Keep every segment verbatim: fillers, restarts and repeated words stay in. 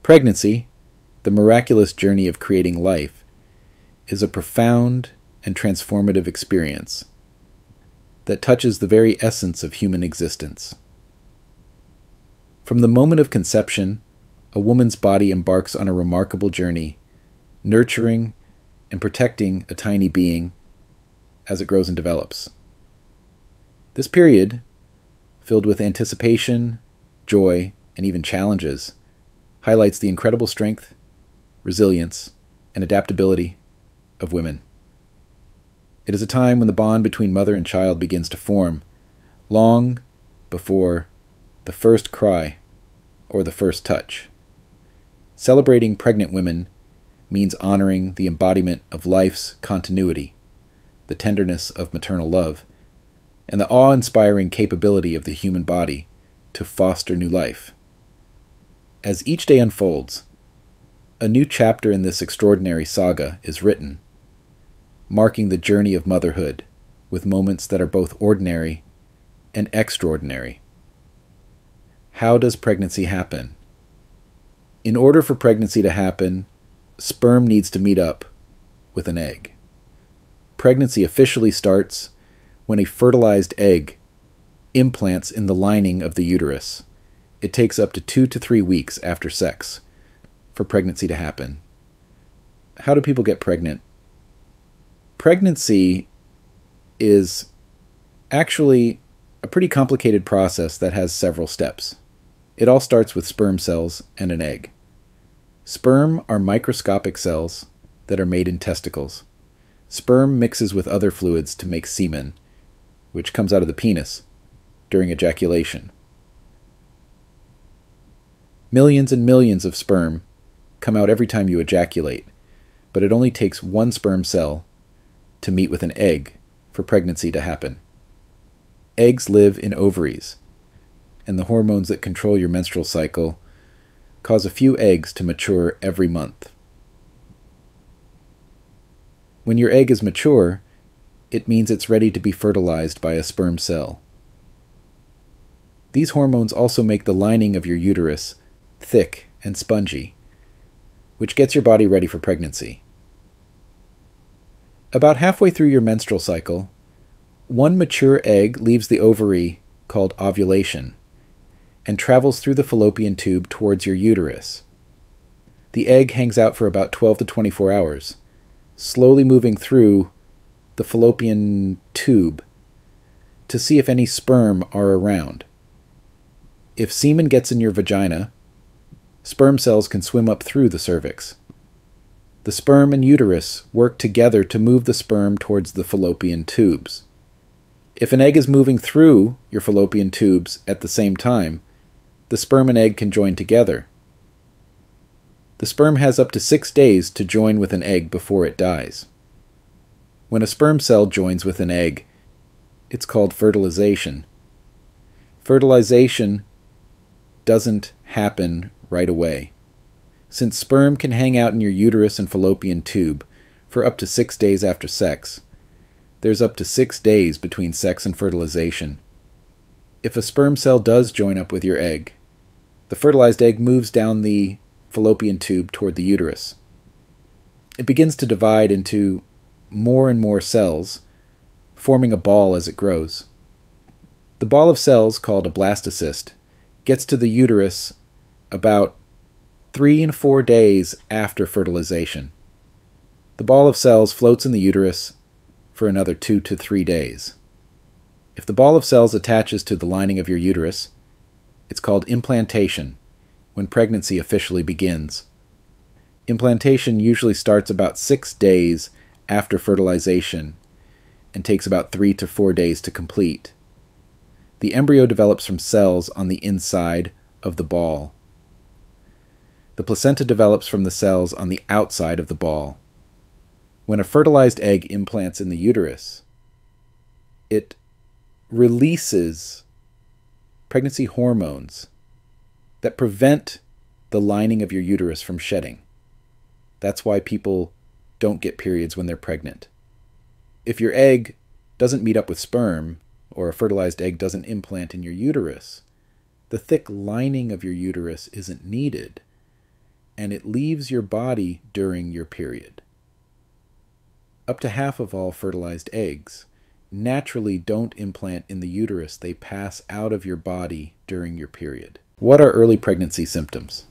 Pregnancy, the miraculous journey of creating life, is a profound and transformative experience that touches the very essence of human existence. From the moment of conception, a woman's body embarks on a remarkable journey, nurturing and protecting a tiny being as it grows and develops. This period, filled with anticipation, joy, and even challenges, highlights the incredible strength, resilience, and adaptability of women. It is a time when the bond between mother and child begins to form, long before the first cry or the first touch. Celebrating pregnant women means honoring the embodiment of life's continuity, the tenderness of maternal love, and the awe-inspiring capability of the human body to foster new life. As each day unfolds, a new chapter in this extraordinary saga is written, marking the journey of motherhood with moments that are both ordinary and extraordinary. How does pregnancy happen? In order for pregnancy to happen, sperm needs to meet up with an egg. Pregnancy officially starts when a fertilized egg implants in the lining of the uterus. It takes up to two to three weeks after sex for pregnancy to happen. How do people get pregnant? Pregnancy is actually a pretty complicated process that has several steps. It all starts with sperm cells and an egg. Sperm are microscopic cells that are made in testicles. Sperm mixes with other fluids to make semen, which comes out of the penis during ejaculation. Millions and millions of sperm come out every time you ejaculate, but it only takes one sperm cell to meet with an egg for pregnancy to happen. Eggs live in ovaries, and the hormones that control your menstrual cycle cause a few eggs to mature every month. When your egg is mature, it means it's ready to be fertilized by a sperm cell. These hormones also make the lining of your uterus thick and spongy, which gets your body ready for pregnancy. About halfway through your menstrual cycle, one mature egg leaves the ovary called ovulation and travels through the fallopian tube towards your uterus. The egg hangs out for about twelve to twenty-four hours, slowly moving through the fallopian tube to see if any sperm are around. If semen gets in your vagina, sperm cells can swim up through the cervix. The sperm and uterus work together to move the sperm towards the fallopian tubes. If an egg is moving through your fallopian tubes at the same time, the sperm and egg can join together. The sperm has up to six days to join with an egg before it dies. When a sperm cell joins with an egg, it's called fertilization. Fertilization doesn't happen right away. Since sperm can hang out in your uterus and fallopian tube for up to six days after sex, there's up to six days between sex and fertilization. If a sperm cell does join up with your egg, the fertilized egg moves down the fallopian tube toward the uterus. It begins to divide into more and more cells, forming a ball as it grows. The ball of cells, called a blastocyst, gets to the uterus about three and four days after fertilization. The ball of cells floats in the uterus for another two to three days. If the ball of cells attaches to the lining of your uterus, it's called implantation, when pregnancy officially begins. Implantation usually starts about six days after fertilization and takes about three to four days to complete. The embryo develops from cells on the inside of the ball. The placenta develops from the cells on the outside of the ball. When a fertilized egg implants in the uterus, it releases pregnancy hormones that prevent the lining of your uterus from shedding. That's why people don't get periods when they're pregnant. If your egg doesn't meet up with sperm, or a fertilized egg doesn't implant in your uterus, the thick lining of your uterus isn't needed, and it leaves your body during your period. Up to half of all fertilized eggs naturally don't implant in the uterus. They pass out of your body during your period. What are early pregnancy symptoms?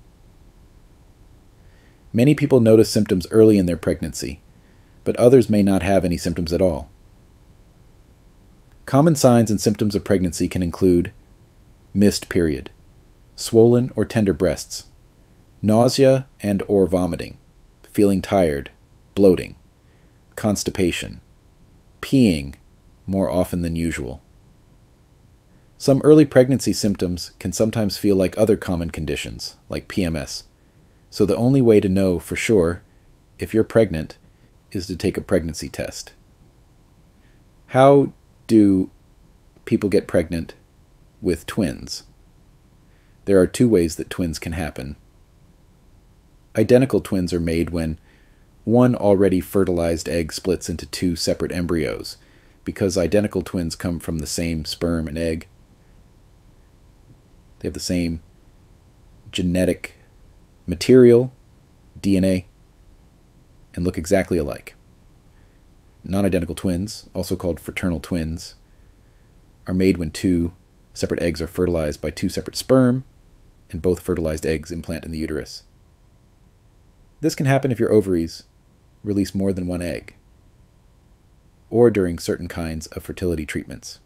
Many people notice symptoms early in their pregnancy, but others may not have any symptoms at all. Common signs and symptoms of pregnancy can include missed period, swollen or tender breasts, nausea and or vomiting, feeling tired, bloating, constipation, peeing more often than usual. Some early pregnancy symptoms can sometimes feel like other common conditions, like P M S, so the only way to know for sure if you're pregnant is to take a pregnancy test. How do people get pregnant with twins? There are two ways that twins can happen. Identical twins are made when one already fertilized egg splits into two separate embryos, because identical twins come from the same sperm and egg. They have the same genetic material, D N A, and look exactly alike. Non-identical twins, also called fraternal twins, are made when two separate eggs are fertilized by two separate sperm, and both fertilized eggs implant in the uterus. This can happen if your ovaries release more than one egg, or during certain kinds of fertility treatments.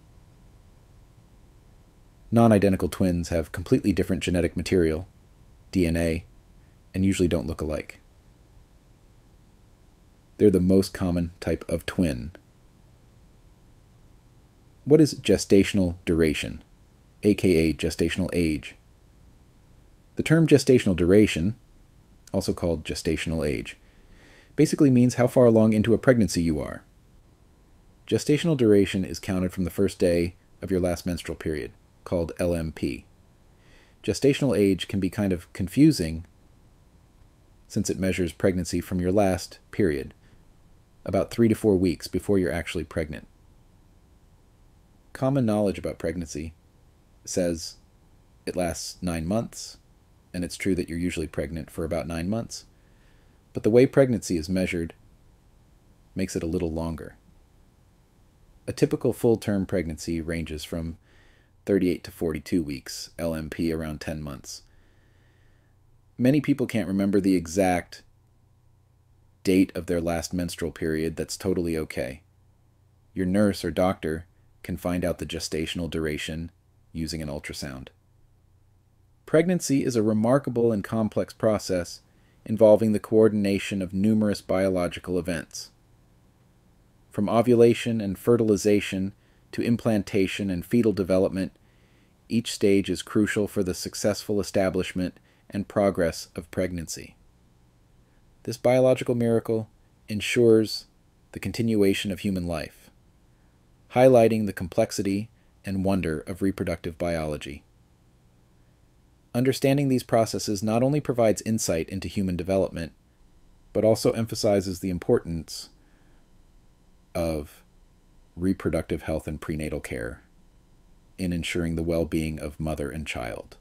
Non-identical twins have completely different genetic material, D N A, and usually don't look alike. They're the most common type of twin. What is gestational duration, aka gestational age? The term gestational duration, also called gestational age, basically means how far along into a pregnancy you are. Gestational duration is counted from the first day of your last menstrual period, called L M P. Gestational age can be kind of confusing since it measures pregnancy from your last period, about three to four weeks before you're actually pregnant. Common knowledge about pregnancy says it lasts nine months, and it's true that you're usually pregnant for about nine months. But the way pregnancy is measured makes it a little longer. A typical full-term pregnancy ranges from thirty-eight to forty-two weeks, L M P around ten months. Many people can't remember the exact date of their last menstrual period. That's totally okay. Your nurse or doctor can find out the gestational duration using an ultrasound. Pregnancy is a remarkable and complex process involving the coordination of numerous biological events. From ovulation and fertilization to implantation and fetal development, each stage is crucial for the successful establishment and progress of pregnancy. This biological miracle ensures the continuation of human life, highlighting the complexity and wonder of reproductive biology. Understanding these processes not only provides insight into human development, but also emphasizes the importance of reproductive health and prenatal care in ensuring the well-being of mother and child.